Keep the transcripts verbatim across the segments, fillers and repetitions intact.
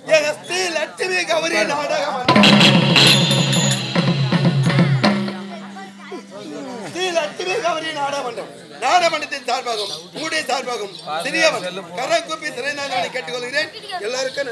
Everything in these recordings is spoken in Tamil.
எங்க ஸ்ரீ லட்சுமி கௌரி நாடகம் ஸ்ரீ லட்சுமி கௌரி நாடகம் நாடமன்றத்தின் சார்பாகும் உங்களுடைய சார்பாகும் சிறியவன் கரம் கூப்பி சிறைநாள் கேட்டுக்கொள்கிறேன். எல்லாருக்கும்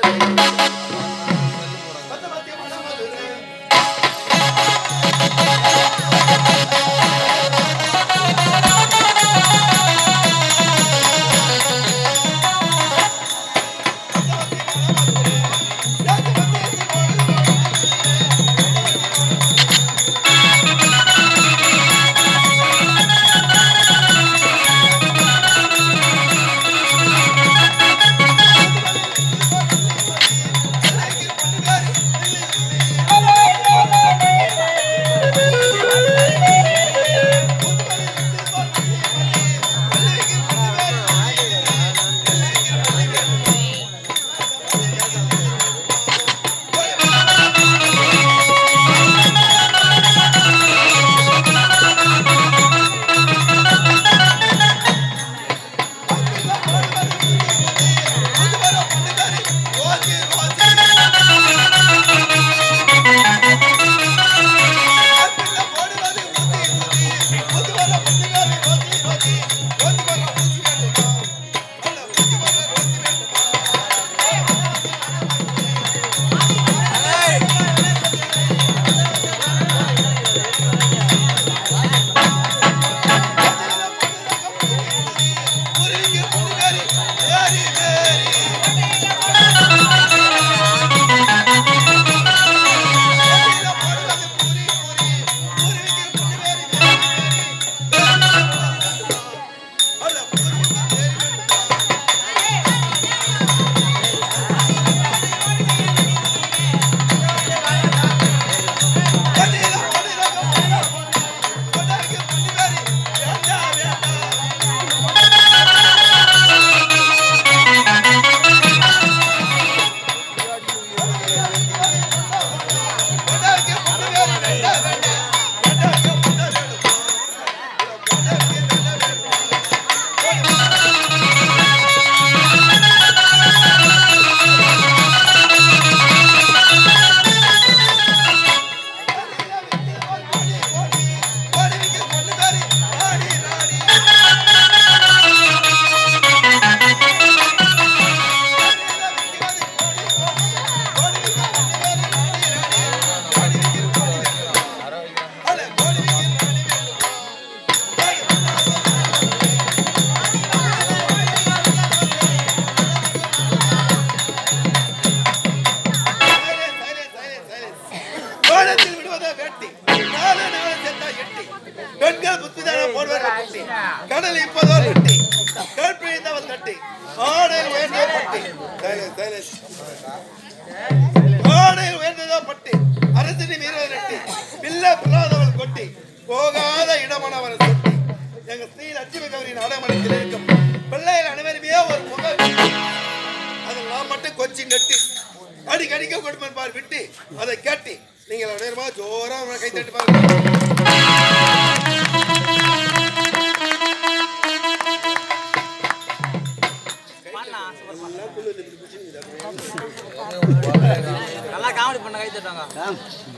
கடல் இப்போதோ கட்டி கற்பிழிந்தவள் கட்டி ஆடையில் உயர்ந்தோ பட்டி ஆடையில் உயர்ந்ததோ பட்டி அரசினி மீறுவது நட்டி பிள்ளை பிள்ளாதவள் கொட்டி போகாத இடமானவள் சொட்டி எங்க ஸ்ரீ லட்சுமி கௌரி நாடகமன்றத்தில் இருக்கும் பிள்ளைகள் அனைவருமே ஒரு முகம் அதில் நான் மட்டும் கொச்சி நட்டி அடிக்கடிக்க கொடுப்பேன் பார் விட்டு அதை கேட்டி நீங்கள் அனைவருமா ஜோரா கை தட்டி பாருங்க. நல்லா காமெடி பண்ண கை தட்டாங்க.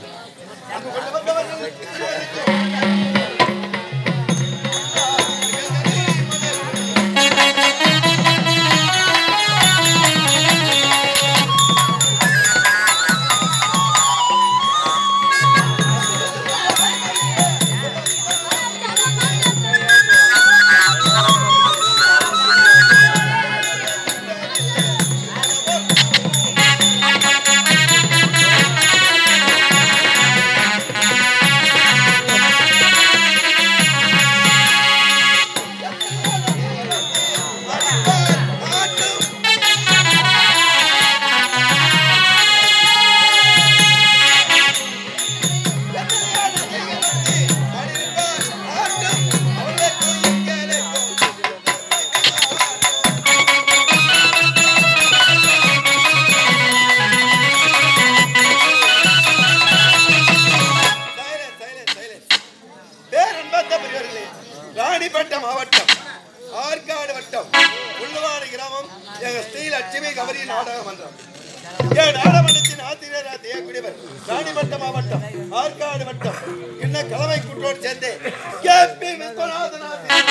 ராணிப்பேட்டை மாவட்டம் ஆற்காடு வட்டம் உள்ளவாடி கிராமம் எங்க ஸ்ரீ லட்சுமி கௌரி நாடக மன்றம் என் நாடமன்றத்தின் ஆசிரியர் தேக்கூடியவர் ராணிப்பட்டம் மாவட்டம் ஆற்காடு வட்டம் இன்ன கலவை குற்றோடு சேர்ந்து கே பி விஸ்வநாதன் ஆசிரியர்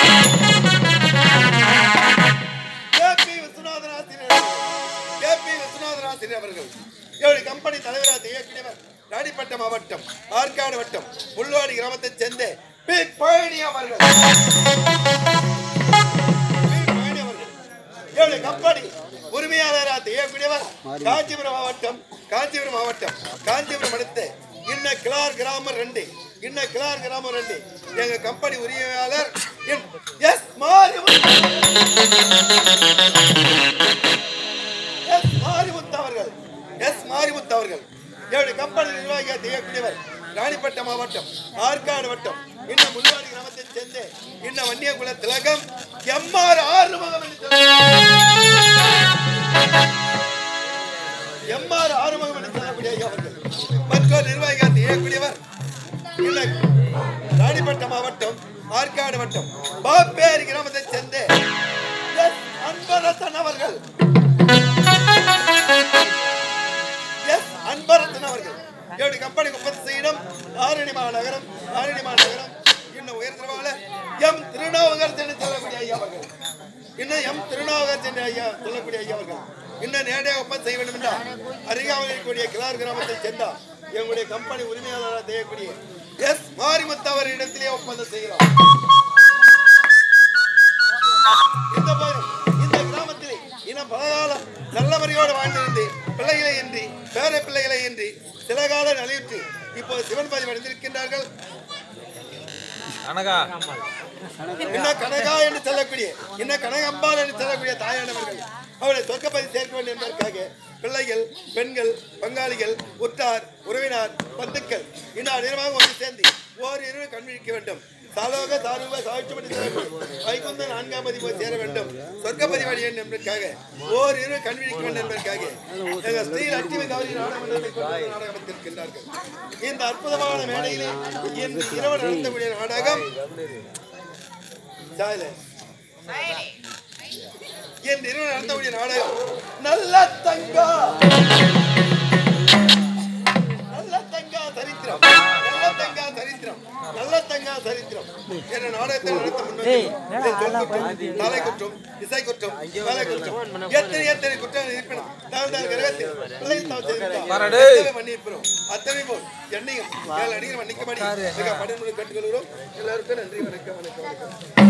கே பி விஸ்வநாதன் ஆசிரியர் கே பி விஸ்வநாதன் ஆசிரியர் அவர்கள் என்னுடைய கம்பெனி தலைவராக தேக்கூடியவர் ராணிப்பட்டம் மாவட்டம் ஆற்காடு வட்டம் முள்ளுவாடி கிராமத்தைச் சேர்ந்த பி பழனி அவர்கள் என்னுடைய கம்பெனி உரிமையாளராக தேக்கூடியவர் காஞ்சிபுரம் மாவட்டம் காஞ்சிபுரம் மாவட்டம் காஞ்சிபுரம் அடுத்து இன்ன கிளார் கிராமம் ரெண்டு இன்ன கிளார் கிராமம் ரெண்டு எங்க கம்பெனி உரிமையாளர் எஸ் மாரிமுத்து எஸ் மாரிமுத்து அவர்கள் எஸ் மாரிமுத்து அவர்கள் என்னுடைய கம்பெனி நிர்வாகியாக தேக்கூடியவர் ராணிப்பட்டம் மாவட்டம் ஆற்காடு வட்டம் இன்ன முள்ளுவாடி கிராமத்தைச் சேர்ந்து இன்ன வன்னியகுல திலகம் எம்ஆர் ஆறுமுகம் எம்ஆர் ஆறுமுகம் என்று சொல்லக்கூடிய அவர்கள் மற்றொரு நிர்வாகியாக தேக்கூடியவர் இன்ன ராணிப்பட்டம் மாவட்டம் ஆற்காடு வட்டம் பாப்பேரி கிராமத்தைச் சேர்ந்து எஸ் அன்பரசன் அவர்கள் எஸ் அன்பரசன் அவர்கள் என்னுடைய கம்பெனி முப்பது செய்யிடம் ஆரணி மாநகரம் ஆரணி மாநகரம் இன்னும் உயர்ந்தவாள எம் திருநாவுக்கரசு என்று சொல்லக்கூடிய ஐயா அவர்கள் இன்னும் எம் திருநாவுக்கரசு என்று ஐயா சொல்லக்கூடிய ஐயா அவர்கள் இன்னும் நேரடியாக ஒப்பந்தம் செய்ய வேண்டும் என்றால் அருகாமையில் இருக்கக்கூடிய கிளார் கிராமத்தை சேர்ந்தா எங்களுடைய கம்பெனி உரிமையாளராக செய்யக்கூடிய எஸ் மாரிமுத்து அவர் இடத்திலே ஒப்பந்தம் செய்கிறோம். இந்த இந்த கிராமத்திலே இன்னும் பலகாலம் நல்ல முறையோடு வாழ்ந்திருந்து பிள்ளைகளை இன்றி பேர பிள்ளைகளை இன்றி சில கால நலிவுற்று இப்போது சிவன் பதிவு அடைந்திருக்கின்றார்கள். இன்ன கனகா என்று சொல்லக்கூடிய இன்ன கனகம்பாள் என்று சொல்லக்கூடிய தாயானவர்கள் அவருடைய சொர்க்கப்பதி சேர்க்க வேண்டும் என்பதற்காக பிள்ளைகள் பெண்கள் பங்காளிகள் உற்றார் உறவினார் பந்துக்கள் இன்னும் நேரமாக ஒன்று சேர்ந்து ஓர் இரவு கண்விழிக்க வேண்டும். சாலோக சாரூப சாட்சிப்படி வைகுந்த நான்காம் பதி போய் சேர வேண்டும் சொர்க்கப்பதி வழி வேண்டும் என்பதற்காக ஓர் இரவு கண்விழிக்க வேண்டும் என்பதற்காக எங்கள் ஸ்ரீ லட்சுமி கௌரி நாடகமன்றத்தை நாடகத்திருக்கின்றார்கள். இந்த அற்புதமான மேடையிலே இன்று இரவு நடத்தக்கூடிய நாடகம் இன்று இரவு நடத்தக்கூடிய நாடகம் நல்ல தங்கா நல்ல தங்கா சரித்திரம் நல்ல தங்கா சரித்திரம் நல்ல தங்கா சரித்திரம் என்ற நாடகத்தை நடத்த முன்வந்து தலை குற்றம் இசை குற்றம் வேலை குற்றம் எத்தனை எத்தனை குற்றம் இருப்பினும் நாங்கள் கிரகத்தில் பிள்ளை பண்ணியிருக்கிறோம். அத்தனை போல் என்னையும் ஏழு அடிகள் மன்னிக்கபடி மிக பணிமுறை கேட்டுக்கொள்கிறோம். எல்லாருக்கும் நன்றி வணக்கம் வணக்கம்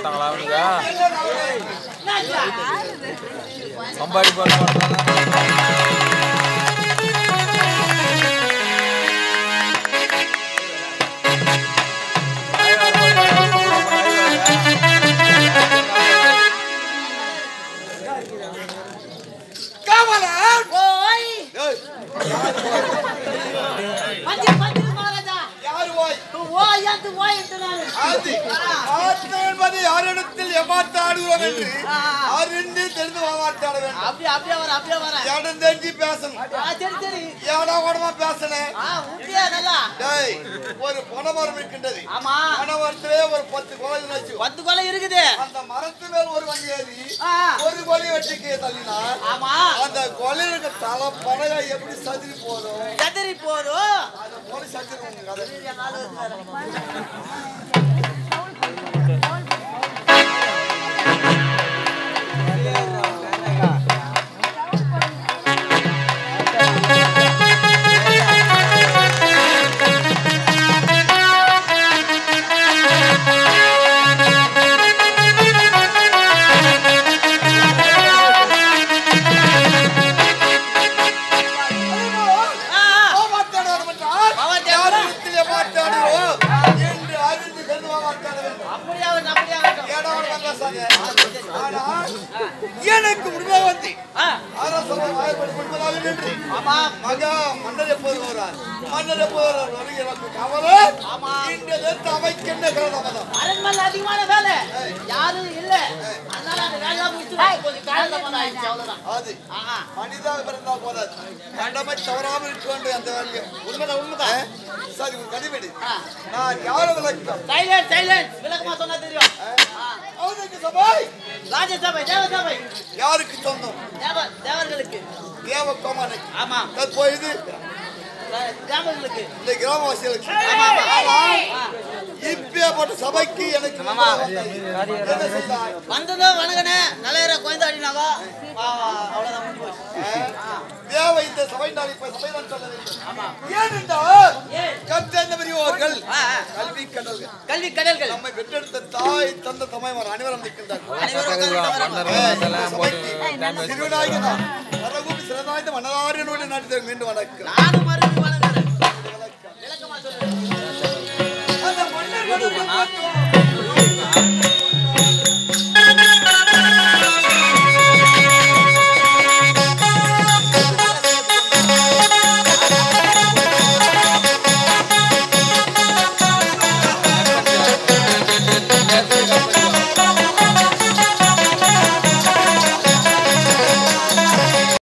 மாட்டாங்களா அவனுங்க சம்பாடி போட யாரிடத்தில் எமாத்தாடுகிறோம் என்று அறிந்து தெரிந்து வாமாட்டாட வேண்டும். அப்படியே அப்படியே வர அப்படியே வர இடம் தெரிஞ்சு பேசணும். சரி சரி ஏடா ஓடமா பேசணும். டேய் ஒரு பனைமரம் இருக்கின்றது. ஆமா பனைமரத்திலே ஒரு பத்து கொலை வச்சு பத்து கொலை இருக்குது. அந்த மரத்து மேல் ஒரு வண்டி ஏறி ஒரு கொலை வச்சுக்கே தள்ளினா ஆமா அந்த கொலைக்கு தலை பனகா எப்படி சதிரி போதும் சதிரி போதும் அந்த கொலை சதிரி கதை எனக்கு முடிவா வந்து மகா மன்னர் எப்போது வருவார் மன்னர் எப்போது எனக்கு கவலை அமைக்கின்ற அரண்மனை அதிகமான வேலை யாரும் இல்ல அதனால அந்த வேலையா முடிச்சு அவ்வளவுதான் அது மனிதாக பிறந்தா போதாது கண்டமை தவறாமல் இருக்க வேண்டும் அந்த வேலையை உண்மைதான் உண்மைதான் சரி ஒரு கதிவெடி நான் யாரும் விளக்கம் சைலண்ட் சைலண்ட் விளக்கமா சொன்னா தெரியும் அவருக்கு சபை ராஜசபை தேவசபை யாருக்கு சொந்தம் தேவ தேவர்களுக்கு தேவ கோமானுக்கு ஆமா தற்போது தேவர்களுக்கு இந்த கிராமவாசிகளுக்கு ஆமா ஆமா இப்பேற்பட்ட சபைக்கு எனக்கு வந்ததோ வணங்கனே நல்ல கோயந்த அடினாவா அவ்வளவுதான் முடிஞ்சு போச்சு தேவ இந்த சபை நான் இப்ப சபை தான் சொல்ல வேண்டும் ஆமா ஏனென்றால் கற்றறிந்த பெரியவர்கள் கல்வி கடல்கள் கல்வி கடல்கள் நம்மை பெற்றெடுத்த தாய் தந்த தமையவர் அனைவரும் நிற்கின்றார்கள் அனைவரும் திருவிழாய்க்கு தான் சிறந்தாய்ந்த மன்னராரியனோடு நாட்டு மீண்டும் வணக்கம் நானும்